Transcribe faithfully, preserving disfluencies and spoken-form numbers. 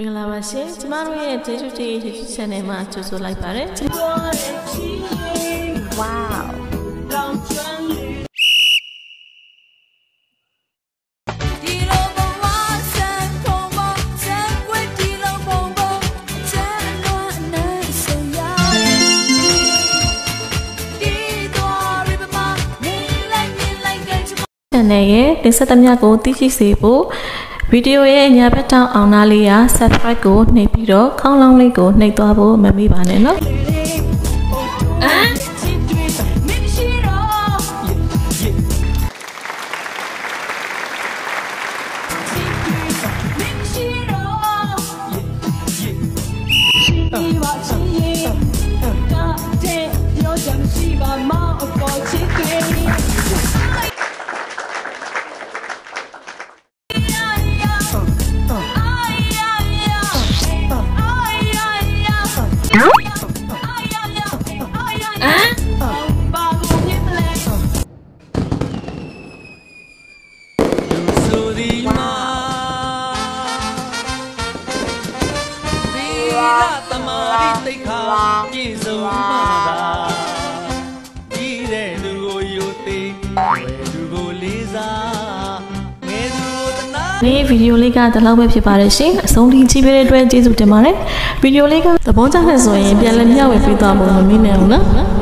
မင်္ဂလာပါရှင်ကျမတို့ရဲ့ YouTube channel မှာကြိုဆိုလိုက်ပါတယ်ဝေါchannel ရဲ့တင်ဆက်သမျှကိုသိရှိစေဖို့ဗီဒီယိုရဲ့ညာဘက်တောင်အောင်သားလေးက subscribe ကိုနှိပ်ပြီးတော့ခေါင်းလောင်းလေးကိုနှိပ်သွားဖို့မမေ့ပါနဲ့နော်ပြည်စုံမှာသာကြီးတဲ့လူကိုယိုသေးဝယ်လူကိုလေးစားငယ်သူကိုတနာဒီဗီဒီယိုလေးကဒီလောက်ပဲဖြစ်ပါတယ်ရှင်အဆုံးထိကြည့်ပေးတဲ့အတွက်ကျေးဇူးတင်ပါတယ်ဗီဒီယိုလေးကသဘောကျတဲ့ဆိုရင်ပြန်လည်မျှဝေပေးသွားဖို့မမေ့နဲ့ဘူးနော်